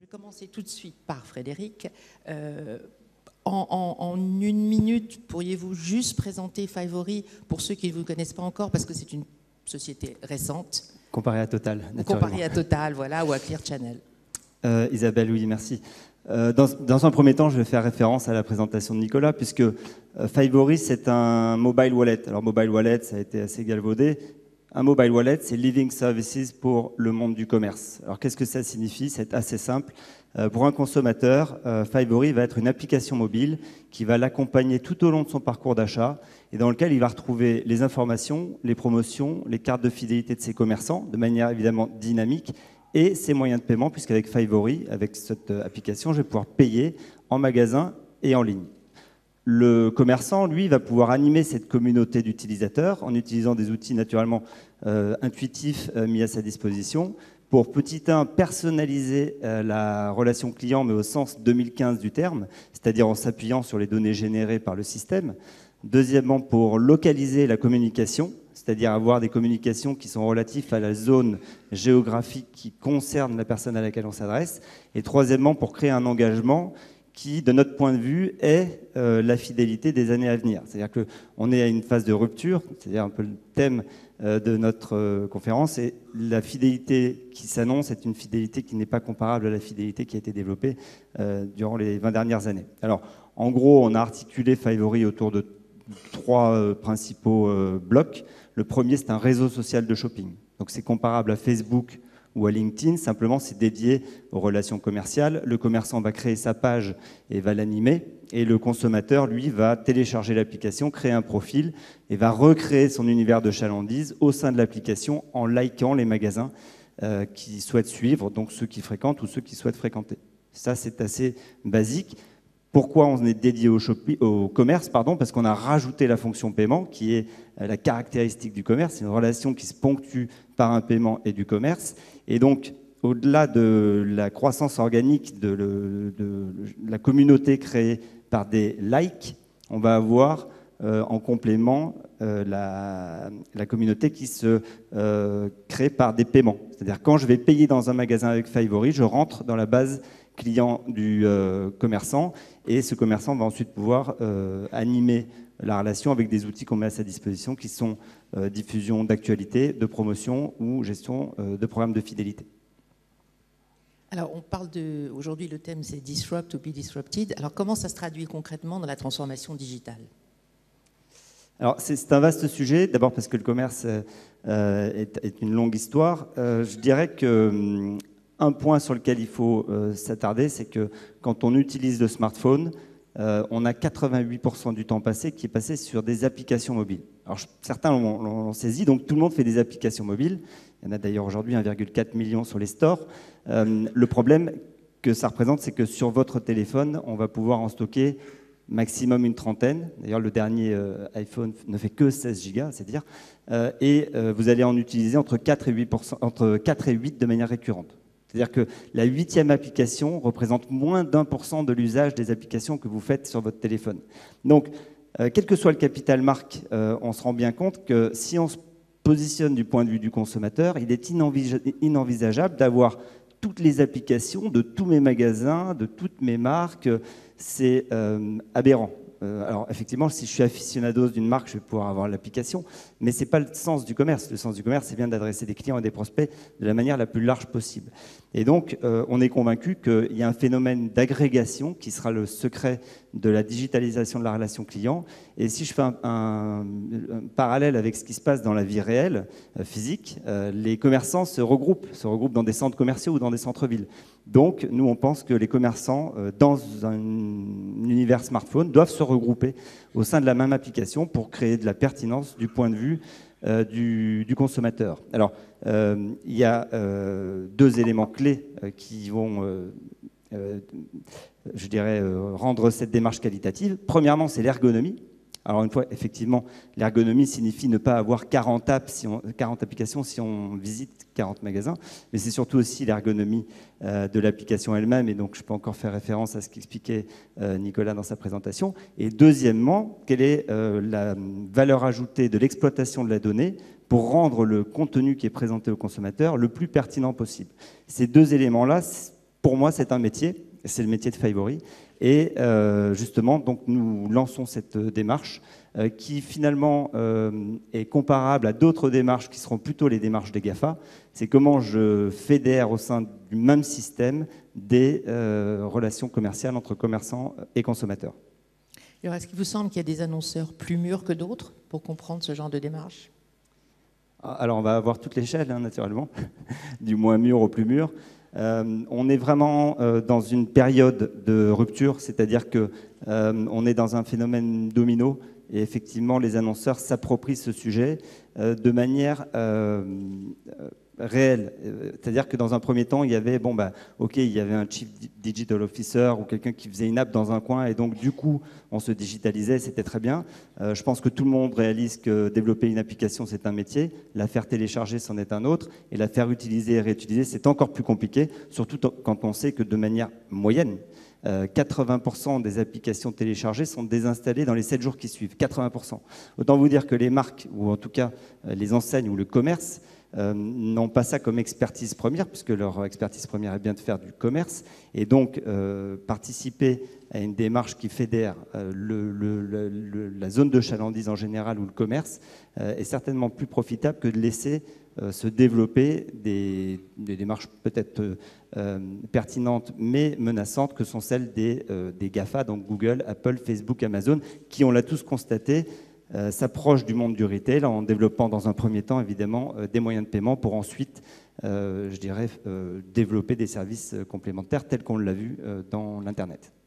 Je vais commencer tout de suite par Frédéric. En une minute, pourriez-vous juste présenter Fivery pour ceux qui ne vous connaissent pas encore, parce que c'est une société récente. Comparé à Total, naturellement. Comparé à Total, voilà, ou à Clear Channel. Isabelle, oui, merci. Dans un premier temps, je vais faire référence à la présentation de Nicolas, puisque Fivery, c'est un mobile wallet. Alors, mobile wallet, ça a été assez galvaudé. Un mobile wallet, c'est Living Services pour le monde du commerce. Alors, qu'est-ce que ça signifie? C'est assez simple. Pour un consommateur, Fivery va être une application mobile qui va l'accompagner tout au long de son parcours d'achat et dans lequel il va retrouver les informations, les promotions, les cartes de fidélité de ses commerçants, de manière évidemment dynamique, et ses moyens de paiement, puisqu'avec Fivery, avec cette application, je vais pouvoir payer en magasin et en ligne. Le commerçant, lui, va pouvoir animer cette communauté d'utilisateurs en utilisant des outils naturellement intuitifs mis à sa disposition pour, petit 1, personnaliser la relation client, mais au sens 2015 du terme, c'est-à-dire en s'appuyant sur les données générées par le système. Deuxièmement, pour localiser la communication, c'est-à-dire avoir des communications qui sont relatives à la zone géographique qui concerne la personne à laquelle on s'adresse. Et troisièmement, pour créer un engagement qui, de notre point de vue, est la fidélité des années à venir. C'est-à-dire qu'on est à une phase de rupture, c'est-à-dire un peu le thème de notre conférence, et la fidélité qui s'annonce est une fidélité qui n'est pas comparable à la fidélité qui a été développée durant les 20 dernières années. Alors, en gros, on a articulé Fivery autour de 3 principaux blocs. Le premier, c'est un réseau social de shopping. Donc, c'est comparable à Facebook ou à LinkedIn, simplement c'est dédié aux relations commerciales. Le commerçant va créer sa page et va l'animer, et le consommateur, lui, va télécharger l'application, créer un profil et va recréer son univers de chalandise au sein de l'application en likant les magasins qu'il souhaite suivre, donc ceux qui fréquentent ou ceux qui souhaitent fréquenter. Ça, c'est assez basique. Pourquoi on est dédié au commerce? Parce qu'on a rajouté la fonction paiement, qui est la caractéristique du commerce. C'est une relation qui se ponctue par un paiement et du commerce. Et donc, au-delà de la croissance organique de la communauté créée par des likes, on va avoir en complément la communauté qui se crée par des paiements. C'est-à-dire, quand je vais payer dans un magasin avec Fivery, je rentre dans la base client du commerçant, et ce commerçant va ensuite pouvoir animer la relation avec des outils qu'on met à sa disposition qui sont diffusion d'actualité, de promotion ou gestion de programmes de fidélité. Alors, on parle aujourd'hui, le thème c'est Disrupt ou Be Disrupted. Alors, comment ça se traduit concrètement dans la transformation digitale? Alors, c'est un vaste sujet, d'abord parce que le commerce est une longue histoire. Je dirais que un point sur lequel il faut s'attarder, c'est que quand on utilise le smartphone, on a 88% du temps passé qui est passé sur des applications mobiles. Alors, certains l'ont saisi, donc tout le monde fait des applications mobiles. Il y en a d'ailleurs aujourd'hui 1,4 million sur les stores. Le problème que ça représente, c'est que sur votre téléphone, on va pouvoir en stocker maximum une trentaine. D'ailleurs, le dernier iPhone ne fait que 16 gigas, c'est dire. Et vous allez en utiliser entre 4 et 8 de manière récurrente. C'est-à-dire que la 8e application représente moins d'1% de l'usage des applications que vous faites sur votre téléphone. Donc, quel que soit le capital marque, on se rend bien compte que si on se positionne du point de vue du consommateur, il est inenvisageable d'avoir toutes les applications de tous mes magasins, de toutes mes marques. C'est aberrant. Alors effectivement, si je suis aficionados d'une marque, je vais pouvoir avoir l'application, mais ce n'est pas le sens du commerce. Le sens du commerce, c'est bien d'adresser des clients et des prospects de la manière la plus large possible. Et donc, on est convaincu qu'il y a un phénomène d'agrégation qui sera le secret de la digitalisation de la relation client. Et si je fais un parallèle avec ce qui se passe dans la vie réelle, physique, les commerçants se regroupent dans des centres commerciaux ou dans des centres-villes. Donc, nous, on pense que les commerçants, dans un univers smartphone, doivent se regrouper au sein de la même application pour créer de la pertinence du point de vue du consommateur. Alors, il y a 2 éléments clés qui vont, je dirais, rendre cette démarche qualitative. Premièrement, c'est l'ergonomie. Alors, une fois, effectivement, l'ergonomie signifie ne pas avoir 40 applications si on visite 40 magasins, mais c'est surtout aussi l'ergonomie de l'application elle-même, et donc je peux encore faire référence à ce qu'expliquait Nicolas dans sa présentation. Et deuxièmement, quelle est la valeur ajoutée de l'exploitation de la donnée pour rendre le contenu qui est présenté au consommateur le plus pertinent possible. Ces 2 éléments-là pour moi, c'est un métier, c'est le métier de Fivery. Et justement, donc, nous lançons cette démarche qui finalement est comparable à d'autres démarches qui seront plutôt les démarches des GAFA. C'est comment je fédère au sein du même système des relations commerciales entre commerçants et consommateurs. Alors, est-ce qu'il vous semble qu'il y a des annonceurs plus mûrs que d'autres pour comprendre ce genre de démarche? Alors, on va avoir toute l'échelle, hein, naturellement, du moins mûr au plus mûr. On est vraiment dans une période de rupture, c'est-à-dire qu'on est dans un phénomène domino et effectivement les annonceurs s'approprient ce sujet de manière réelle. C'est-à-dire que dans un premier temps, il y avait, il y avait un Chief Digital Officer ou quelqu'un qui faisait une app dans un coin et donc du coup, on se digitalisait, c'était très bien. Je pense que tout le monde réalise que développer une application, c'est un métier. La faire télécharger, c'en est un autre. Et la faire utiliser et réutiliser, c'est encore plus compliqué, surtout quand on sait que de manière moyenne, 80% des applications téléchargées sont désinstallées dans les 7 jours qui suivent. 80%. Autant vous dire que les marques, ou en tout cas les enseignes ou le commerce, n'ont pas ça comme expertise première, puisque leur expertise première est bien de faire du commerce. Et donc, participer à une démarche qui fédère la zone de chalandise en général ou le commerce est certainement plus profitable que de laisser se développer des démarches peut-être pertinentes mais menaçantes que sont celles des GAFA, donc Google, Apple, Facebook, Amazon, qui, on l'a tous constaté, s'approchent du monde du retail en développant dans un premier temps évidemment des moyens de paiement pour ensuite, développer des services complémentaires tels qu'on l'a vu dans l'Internet.